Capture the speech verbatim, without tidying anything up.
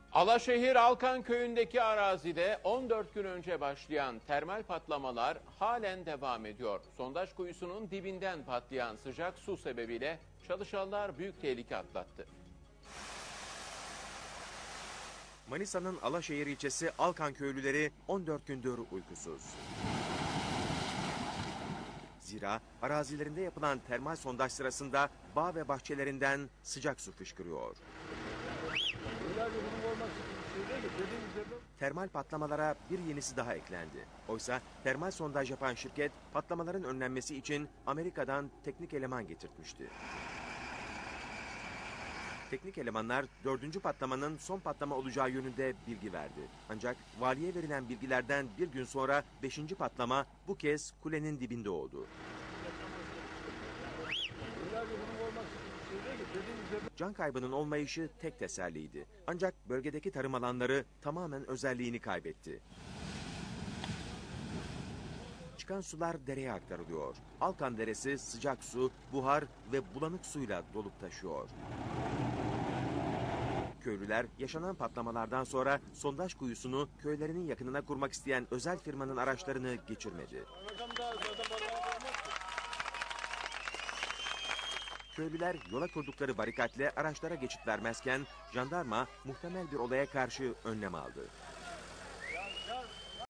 Alaşehir Alkan köyündeki arazide on dört gün önce başlayan termal patlamalar halen devam ediyor. Sondaj kuyusunun dibinden patlayan sıcak su sebebiyle çalışanlar büyük tehlike atlattı. Manisa'nın Alaşehir ilçesi Alkan köylüleri on dört gündür uykusuz. Zira arazilerinde yapılan termal sondaj sırasında bağ ve bahçelerinden sıcak su fışkırıyor. Termal patlamalara bir yenisi daha eklendi. Oysa termal sondaj yapan şirket patlamaların önlenmesi için Amerika'dan teknik eleman getirtmişti. Teknik elemanlar dördüncü patlamanın son patlama olacağı yönünde bilgi verdi. Ancak valiye verilen bilgilerden bir gün sonra beşinci patlama bu kez kulenin dibinde oldu. Can kaybının olmayışı tek teselliydi. Ancak bölgedeki tarım alanları tamamen özelliğini kaybetti. Çıkan sular dereye aktarılıyor. Alkan Deresi sıcak su, buhar ve bulanık suyla dolup taşıyor. Köylüler yaşanan patlamalardan sonra sondaj kuyusunu köylerinin yakınına kurmak isteyen özel firmanın araçlarını geçirmedi. Köylüler yola kurdukları barikatle araçlara geçit vermezken jandarma muhtemel bir olaya karşı önlem aldı.